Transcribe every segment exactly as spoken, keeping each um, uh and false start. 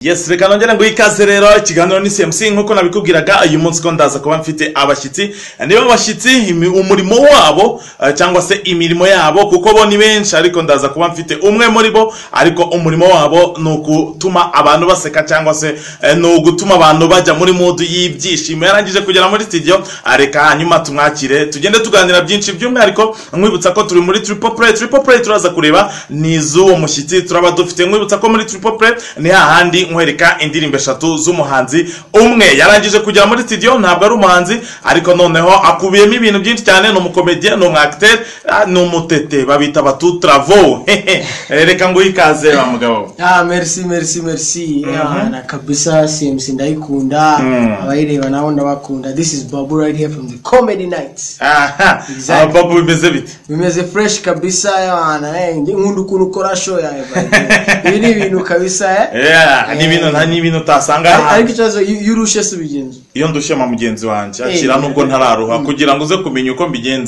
Yes, reka nongera ngo ikaze rero ikiganiro ni C M C nkuko nabikubwiraga uyu munsi ko ndaza kuba mfite abashyitsi niba abashyitsi umurimo wabo cyangwa se imirimo yabo kuko bo ni benshi ariko ndaza kuba mfite umwe muri bo ariko umurimo wabo no gutuma abantu baseka cyangwa se no gutuma abantu bajya muri mood y'ibyishimo yarangije kugera muri studio areka hanyuma tumwakire tugende tuganira byinshi by'umwihariko nkwibutsa ko turi muri Triple Play Triple Play turaza kureba ni zuwo mushyitsi turaba dufite nkwibutsa ko muri Triple Play ni hahandi nkwereka indirimbo eshatu z'umuhanzi umwe yarangije kugera muri studio ntabwo ari umuhanzi ariko noneho akubiyemo ibintu byinshi cyane no mukomedie no acteur no mutete babita batu travaux reka ngo ikaze ba mugabo. Ah merci merci merci na kabisa C M C ndayikunda abayireba naho ndabakunda. This is Babu right here from the Comedy Nights. Aha exactly. Babu bimeze bite? Bimeze fresh kabisa yana eh nkunda ukuntu ukora show ya ibi ni ibintu kabisa eh yeah ni ibintu nta ni ibintu utasanga ariko cyazo yurushe subigenza iyo ndushye ma mugenzi wanje akira nubwo ntararuha kugira ngo uze kumenya uko mbigenza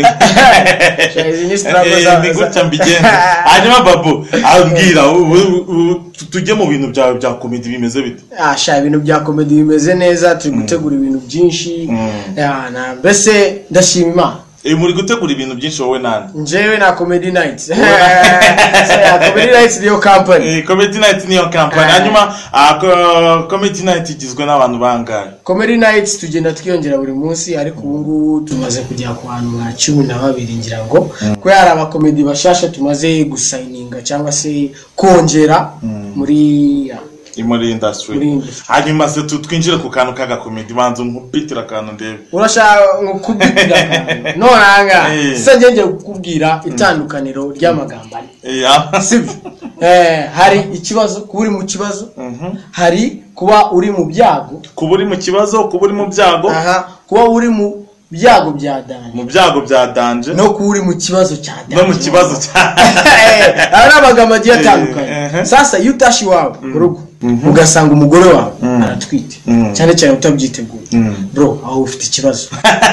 ni gutya mbigenza hanyuma Babu ambwira tujye mu bintu bya bya comedy bimeze bite? Ah sha ibintu bya comedy bimeze neza turi gutegura ibintu byinshi na mbese ndashima E muri gutegura ibintu byinshi wowe nande? Njewe na Comedy Nights. So yeah, Comedy Nights niyo company. Eh Comedy Nights niyo company. Hanyuma Comedy Nights igizwe n'abantu bangahe? Comedy Nights tugenda twiyongera buri munsi ariko ubu ngubu tumaze kujya ku bantu nka cumi na babiri ngira ngo ko yari aba comedy bashasha tumaze gusigninga cyangwa se kongera muri muri industry. Hanyuma se twinjire ku kantu kaga comedy banzo nkupitira kantu ndebe. Urashaka nkukubitira kantu. No nanga. Se ngenje kukubwira itandukaniro ry'amagambo ari. Yeah. Sibyo. Eh hari ikibazo kuburi mu kibazo. Hari kuba uri mu byago. Kuba uri mu kibazo, kuba uri mu byago. Aha. Kuba uri mu byago bya danje. Mu byago bya danje. No kuri mu kibazo cya danje. No mu kibazo cya. Eh ari amagambo agiye atandukanye. Sasa iyo utashi wawe mu rugo ugasanga umugore wawe aratwite cyane cyane utabyiteguye bro aho ufite ikibazo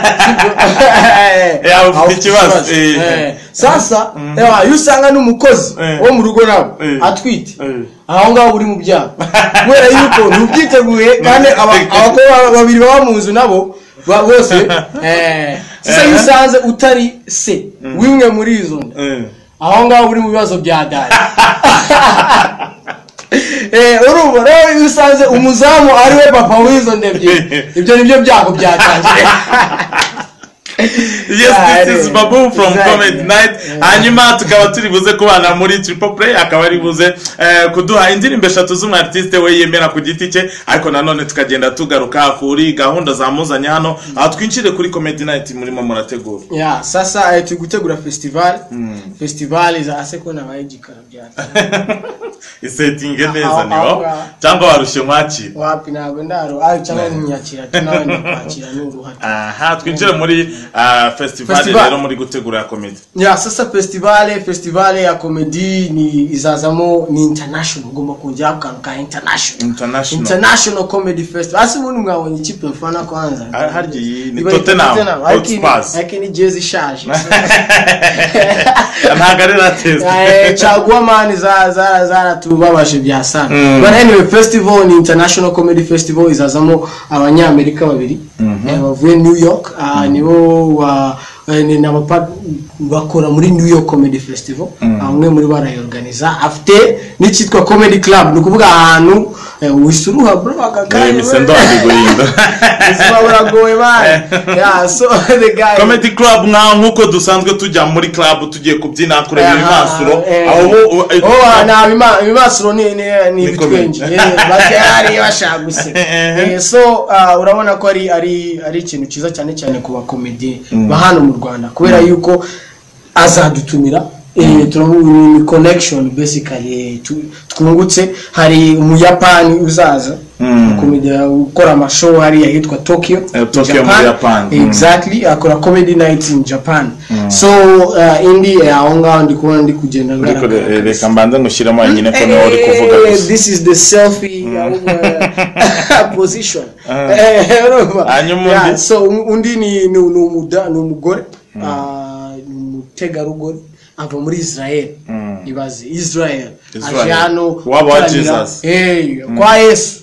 eh aho ufite ikibazo sasa iyo usanga n'umukozi wo mu rugo nawe atwite aho ngaho uri mu byago kubera yuko ntubyiteguye kandi abakobwa babiri baba mu nzu nabo bose eh sasa iyo usanze utari se wimwe muri izo aho ngaho uri mu bibazo bya dare eh urumva rero usanze umuzamu ari we papa wizo ndebye ibyo nibyo byago byatangiye. Yes, this is Babu from Comedy Night. Hanyuma tukaba turi buze kubana muri Triple Play akaba ari buze kuduha indirimbo eshatu z'umu artiste we yemera ku giti cye ariko nanone tukagenda tugaruka kuri gahunda za muzanya hano atwinjire kuri Comedy Night muri mo murategura. Yeah, sasa turi gutegura festival. Festival za aseko na bayigikara byata. Isetting neza niho cyangwa warushye mwaki? Wapi ntabwo ndaro ari cyangwa nyakira tunabandi kwakira n'uruhati. Aha twinjire muri Uh, festival rero muri gutegura ya comedy. Yeah, sasa festival festival ya comedy ni izazamo ni international ngomba kujya kanka international. International. International comedy festival. Asi umuntu mwabonye ikipe mfana kwanza. Haryi ni Tottenham Hotspur. Lakini jezi shaje. Anagarira test. Eh chagua mani za za za tubabashe bya sana. But anyway festival ni international comedy festival izazamo abanyamerika babiri. Bavuye New York nibo wa ni nabapa bakora muri New York Comedy Festival amwe muri barayorganiza afite n'ikitwa Comedy Club nukuvuga ahantu wisuruha bro bakakanye misendo abigurinda isabura goye bane yeah so the guy Comedy Club nka nkuko dusanzwe tujya muri club tugiye kubyina kureba imasuro aho oh na imasuro ni ni bitwenje bakari bashaguse so urabona ko ari ari ari ikintu cyiza cyane cyane ku ba comedy bahano mu Rwanda kubera yuko azadutumira eh turamu connection basically twungutse hari umuyapani uzaza comedy ukora amashow hari yitwa Tokyo Tokyo mu Japan exactly akora Comedy Night in Japan so indi aho ngaho ndi kubona ndi kugenda ngara reka mbanza ngushiramo nyine ko nawe uri kuvuga this is the selfie position hanyuma so undi ni ni umugore umutegarugori ava muri Israel ibaze Israel Israel. aje hano Waba wa gutaramira- Jesus. eh kwa Yesu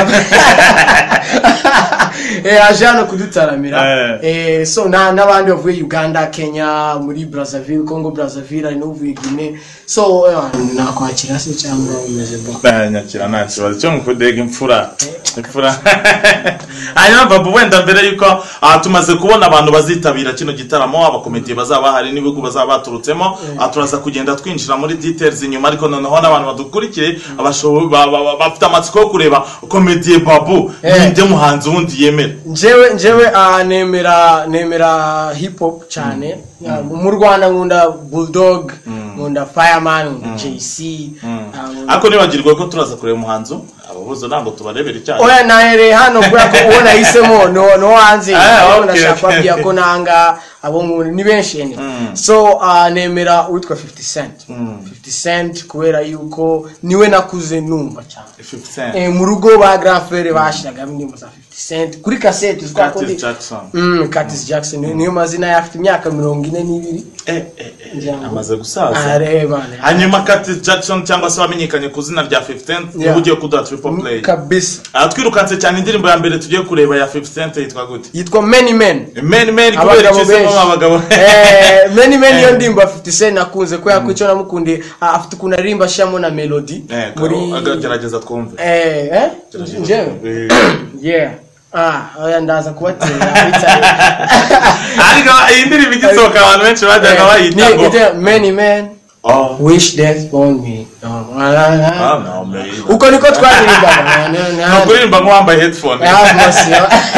eh aje hano kudutaramira eh so na nabandi bavuye Uganda Kenya muri Brazzaville Congo Brazzaville no vuye Guinea so eh, nakwakira se cyangwa umeze bo nyakira nta kibazo cyo mukudega imfura imfura hanyuma babu wenda mbere yuko ah, tumaze kubona abantu bazitabira kino gitaramo abakomediye bazaba hari n'ibigo bazaba baturutsemo ah, turaza kugenda twinjira muri details inyuma ariko noneho n'abantu badukurikiye abashoboye bafite amatsiko yo kureba komediye babu ninde muhanzi wundi yemera njewe njewe ah, nemera nemera hip hop cyane Ya, mu Rwanda nkunda Bulldog nkunda Fireman nkunda J C ah, ariko nibagirwa ko turaza kureba umuhanzi ababuzo ntabwo tubarebera cyane oya nahere hano kubera ko ubona hisemo no no hanze Ah, ariko okay, ndashaka okay. kubabwira ko nanga abo nkunda ni benshi ene so ah, nemera witwa fifty cent fifty cent kubera yuko niwe nakuze numva cyane fifty cent eh mu rugo ba grand frère bashiraga indirimbo za fifty cent kuri cassette uzwa ko Curtis Jackson mm Curtis Jackson ni- niyo mazina yafite imyaka mirongo ine n'ibiri eh eh eh, amaze gusaza areba hanyuma Curtis Jackson cyangwa se wamenyekanye ku zina rya fifty cent Yeah. ugiye kuduha triple play kabisa ah twirukanse cyane indirimbo ya mbere tugiye kureba ya fifty cent yitwa gute yitwa Many Men men men kubera abagabo ikizemo benshi abagabo eh Many Men yo ndimba fifty cent nakunze ko yakuco namukunde ah, afite kuna rimba shamo na melody eh muri agerageza twumve eh eh njewe Eh. yeah ah oya ndaza kubatera bitari ariko iyi ndirimbo igisohoka abantu benshi bajyaga bayita ngo ni Many Men oh wish death on me oh, ah no man uko niko twaririmba kuririmba ngo wambaye headphone ah masi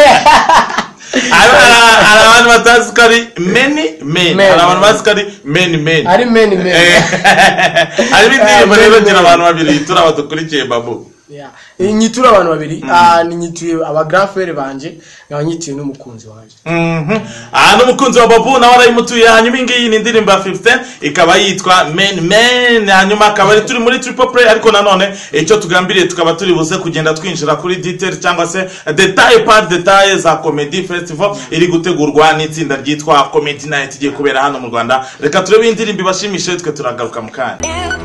hari abantu batazi ko ari many men Men. hari abantu bazi ko ari many men ari Many Men hari indirimbo Eh, rero men, gira men. abantu babiri tura badukurikiye babu yeah inyitura abantu babiri ah ni nyituye aba grand frère banje ngabanyituye n'umukunzi wanje mhm ah n'umukunzi wa babu nawe arayimutuye hanyuma ingiyi ni indirimbo ya fifty ikaba yitwa men men hanyuma akaba ari turi muri triple play ariko nanone icyo tugambiriye tukaba turi buze kugenda twinjira kuri detail cyangwa se detail part detail za comedy festival iri gutegurwa n'itsinda ryitwa Comedy Night igiye kubera hano mu Rwanda reka turebe indirimbo ibashimishe twe turagaruka mu kanya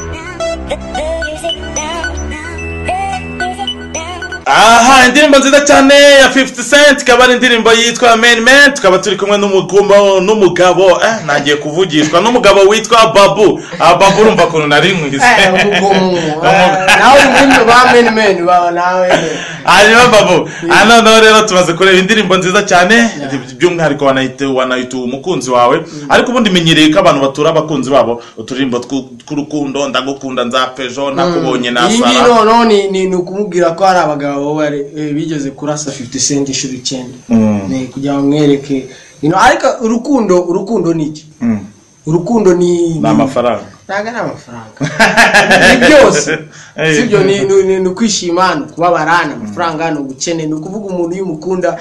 aha indirimbo nziza cyane ya fifty cent ikaba ari indirimbo yitwa Men Men tukaba turi kumwe n'umugumba n'umugabo eh nagiye kuvugishwa n'umugabo witwa Babu ah Babu urumva kuntu nari nkwize eh umugumu nawe muri ba Many Men ba nawe hanyuma Babu ano no rero tumaze kureba indirimbo nziza cyane by'umwihariko wanayite wanayite umukunzi wawe ariko ubundi menyereye ko abantu batura abakunzi babo uturirimbo tw'urukundo ndagukunda nzapejo nakubonye nasara iyi no no ni ni ukumubwira ko hari abagabo bari bigeze kurasa fifty cent ishuri icyenda ne kugira ngo mwereke ino ariko urukundo urukundo niki urukundo ni amafaranga ntaga n'amafaranga ni byose sibyo ni ni kwishimana kubabarana amafaranga no gukene no kuvuga umuntu y'umukunda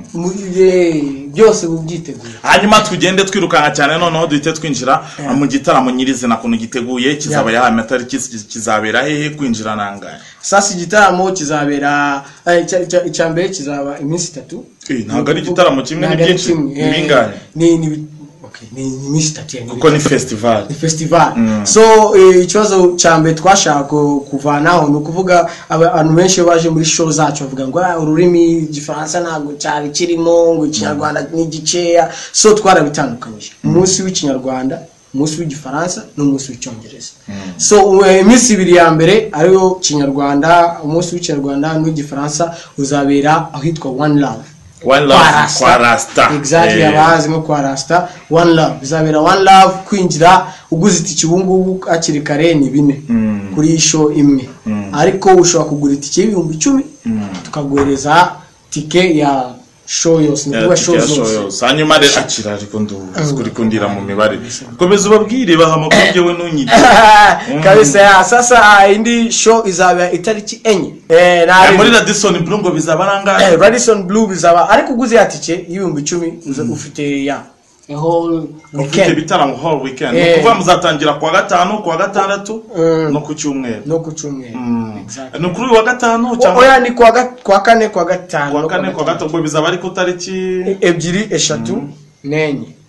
byose bubyiteguye hanyuma tugende twirukanka cyane noneho duhite twinjira mu gitaramo nyirizina kuno giteguye kizaba ya amatariki kizabera hehe kwinjira nangaye sasa igitaramo kizabera icyambere kizaba iminsi itatu ntago ari igitaramo kimwe ni byinshi bingahe ni ni ni iminsi itatu kuko ni festival ni festival so ikibazo cyambere twashaka kuvanaho no kuvuga abantu benshi baje muri show zacu bavuga ngo ururimi gifaransa ntago cyari kirimo ngo Kinyarwanda ni giceya so twarabitandukanyije umunsi w'ikinyarwanda umunsi w'igifaransa n'umunsi w'icyongereza so iminsi ibiri ya mbere ariyo Kinyarwanda umunsi w'ikinyarwanda n'uw'igifaransa uzabera ahitwa One Love One Love kwa Rasta exactly abazi nko kwa Rasta One Love bizabera One Love kwinjira uguze itike ubungubu akiri kare ni bine kuri show imwe ariko ushobora kugura itike y'ibihumbi icumi tukaguhereza tike ya show yose ni kuba show zose hanyuma rero akira ariko nduri kundira mu mibare komeza ubabwire bahamakubye we nunyige kabisa sasa indi show izaba itariki enye eh na muri Radisson Blue ngo bizaba ranga eh Radisson Blue bizaba ariko uguze yatike y'ibihumbi icumi ufite ya a whole weekend bitaramo whole weekend no kuva muzatangira kwa gatanu kwa gatandatu no ku cyumweru no ku cyumweru exactly no kuri wa gatanu cyangwa oya ni kwa kwa kane kwa gatanu kwa kane kwa gatanu bizaba ari ku tariki ebyiri eshatu nenye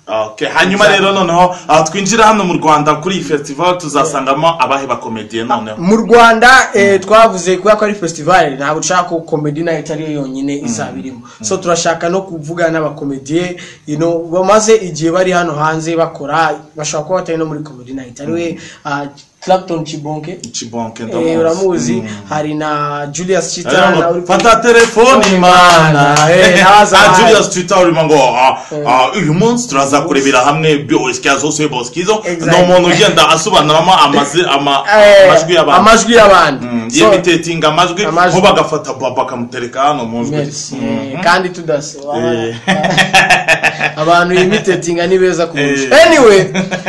Okay, hanyuma rero noneho twinjira hano mu Rwanda kuri iyi festival tuzasangamo abahe ba comedian noneho. Mu Rwanda eh, twavuze kuya ko ari festival ntabwo dushaka ko comedy night ari yonyine izabirimo. So turashaka no kuvuga n'aba comedian, you know, bamaze igihe bari hano hanze bakora bashaka ko batari no muri comedy night. Ariwe uh, Clapton Chibonke Chibonke ndamuzi eh, uramuzi mm. hari na Julius Chita na uri fata telefone mana eh naza Julius Chita uri mango ah uyu munsi turaza kurebera hamwe byoske azose boskizo no muntu ugenda asubanaramo amazi amajwi y'abantu amajwi y'abantu yimitating amajwi ho bagafata baba kamutereka hano munjwe kandi tudase abantu imitating ni beza kurusha anyway.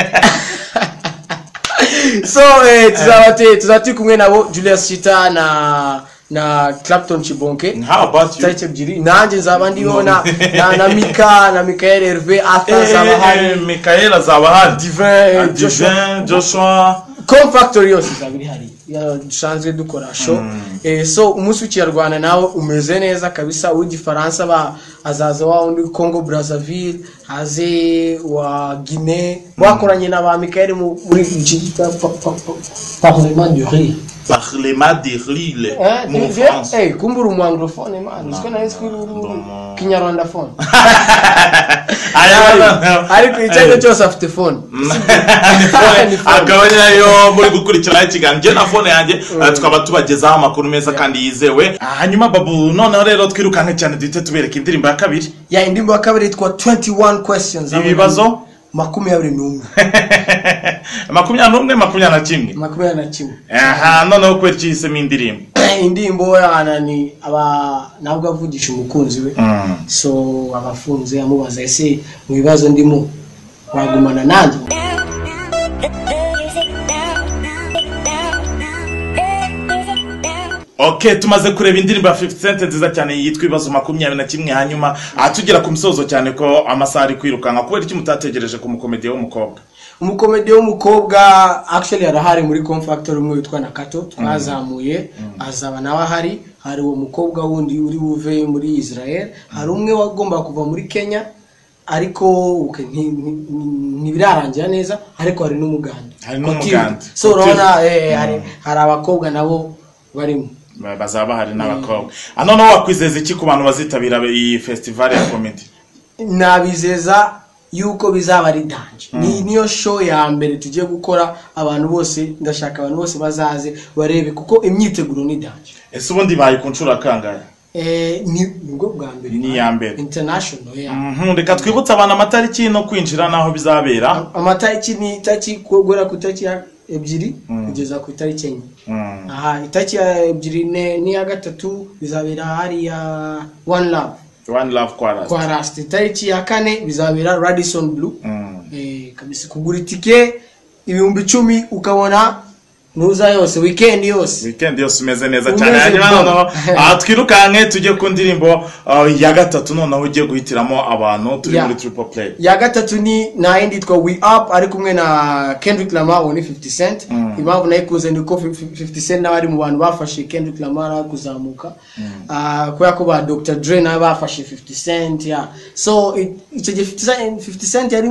So eh tuzabate tuzati kumwe nabo Julius Chita na na Clapton Chibonke. How about you? Tache bjiri nanje nzaba ndiona na na Mika na Michael Hervé Arthur zaba hari Michael zaba hari Divin Joshua Joshua Com Factory yose zabiri hari ya dusanzwe dukora show. Eh so umunsi w'Kinyarwanda nawo umeze neza kabisa, w'igifaransa ba azaza wa undi Congo Brazzaville, haze wa Guinée bakoranye na ba Michael muri iki Parlement du Rire. Parlement du Rire mu France. Eh kumbura mu anglophone man, usko na iskuru Kinyarwanda phone. Aya ariko icyo cyose afite phone. Agabanya yo muri gukurikira ikiganiro na phone yanjye tukaba tubagezaho amakuru meza kandi yizewe. Hanyuma babu none rero twirukanke cyane dute tubereka indirimbo ya kabiri. Ya indirimbo ya kabiri itwa twenty-one questions. Ibibazo makumyabiri n'umwe. Makumyabiri n'umwe makumyabiri na kimwe. Makumyabiri na kimwe. Aha none ko cyisemo indirimbo. Indirimbo yana ni aba nabwo avugisha umukunzi we. So abafunze amubaza ese mu bibazo ndimo wagumana nanjye. Okay, tumaze kureba indirimbo ya fifty cent nziza cyane yitwa ibibazo makumyabiri na kimwe. Hanyuma atugera ku misozo cyane ko amasaha ari kwirukanka kubera iki mutategereje ku mukomedi w'umukobwa. Umukomedi w'umukobwa actually arahari muri Com Factory umwe witwa Nakato twazamuye azaba nawe hari hari uwo mukobwa wundi uri buve muri Israel, hari umwe wagomba kuva muri Kenya ariko ntibirarangira neza, ariko hari n'umuganda hari n'umuganda. So urabona eh hari hari abakobwa nabo barimo bazaba hari n'abakobwa. Ano no wakwizeza iki ku bantu bazitabira iyi festival ya comedy? Nabizeza yuko bizaba ari danje. Ni niyo show ya mbere tugiye gukora, abantu bose ndashaka abantu bose bazaze barebe kuko imyiteguro ni danje. Ese ubundi bayi kunshura kangaye? Eh ni ubwo bwa mbere ni ya mbere international ya. Mhm reka twibutse abantu amatariki no kwinjira naho bizabera. Amatariki ni tariki kugora kutariki ebyiri kugeza ku itariki enye. Aha itariki ebyiri ni ya gatatu bizabera hari ya One Love. One Love Quarast. Quarast itariki ya kane bizabera Radisson Blue. Eh kabisa kugura itike ibihumbi icumi ukabona nuza yose weekend yose. Weekend yose umeze neza cyane. Hanyuma noneho atwirukanke tujye ku ndirimbo ya gatatu noneho ugiye guhitiramo abantu turi muri triple play. Ya gatatu ni na indi twa We Up ari kumwe na Kendrick Lamar ni fifty cent. Impamvu nayikuze ni ko fifty cent n'abari mu bantu bafashe Kendrick Lamar kuzamuka. Ah kwa ko ba Doctor Dre na bafashe fifty cent ya. So icyo fifty cent yari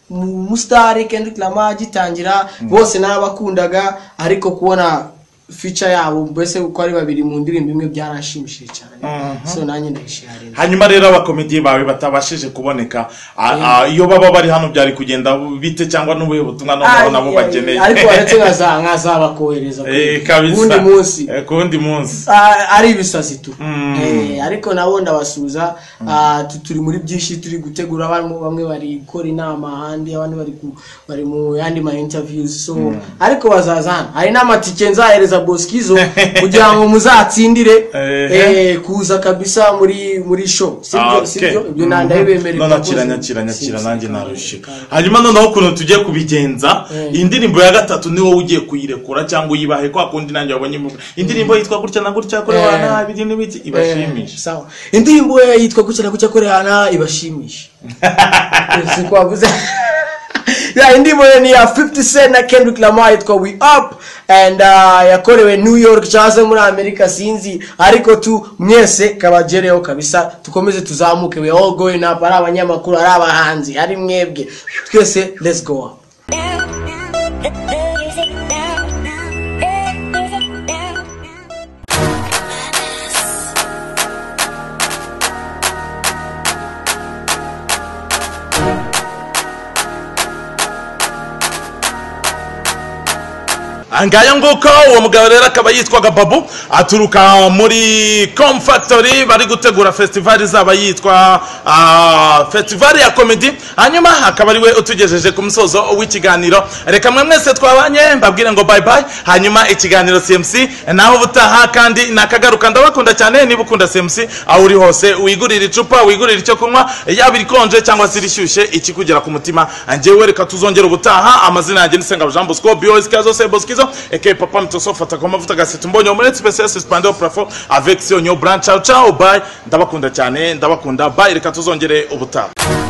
mustari Kendrick Lamar gitangira bose nabakundaga, ariko kubona feature yabo mbese uko ari babiri mu ndirimbo imwe byarashimishije cyane. So nanye ndayishimira. Hanyuma rero abakomedi bawe batabashije kuboneka iyo baba bari hano byari kugenda bite cyangwa n'ubuye butumwa no nabo bageneye, ariko baretse nkaza nkazaba kohereza kundi munsi kundi munsi ari ibisazi tu. Eh ariko nabo ndabasuza turi muri byinshi turi gutegura bamwe bari gukora inama handi abandi bari bari mu yandi ma interviews. So ariko bazazana hari n'amatike nzahereza Boskizo kugira ngo muzatsindire eh kuza kabisa muri muri show sibyo sibyo ibyo nandayebemerera no nakiranya kiranya kira nanjye narushye. Hanyuma noneho kuno tugiye kubigenza indirimbo ya gatatu ni wowe ugiye kuyirekura cyangwa uyibahe kwa kundi nanjye wabonye indirimbo yitwa gutya na gutya kore wana bidi n'ibiti ibashimisha. Sawa indirimbo yitwa gutya na gutya kore hana ibashimisha. Sikwavuze yeah, indirimbo ni ya fifty Cent na Kendrick Lamar yitwa We Up, and uh, yakorewe New York cyangwa muri America sinzi, ariko tu mwese kabajereho kabisa, tukomeze tuzamuke, we all going up, ari abanyamakuru, ari abahanzi, ari mwebwe twese, let's go up. Angaya nguko uwo mugabo rero akaba yitwaga Babu, aturuka muri Com Factory, bari gutegura festival zaba yitwa uh, festival ya comedy. Hanyuma akaba ariwe utugejeje ku musozo w'ikiganiro. Reka mwe mwese twabanye mbabwire ngo bye bye, hanyuma ikiganiro C M C naho butaha, kandi nakagaruka. Ndabakunda cyane, niba ukunda C M C aho uri hose, wigurira icupa, wigurira icyo kunywa, yaba irikonje cyangwa se rishyushye, ikikugera ku mutima. Njyewe reka tuzongera ubutaha. Amazina yanjye ni Senga Jean Bosco, B O S Kazo Se Bosquizo, eke papa mtoso fata kwa mafuta gaseti mbonye omelette spéciale spandé au plafond avec Sionyo Branch. Ciao ciao, bye. Ndabakunda cyane, ndabakunda, bye. Reka tuzongere ubutaha.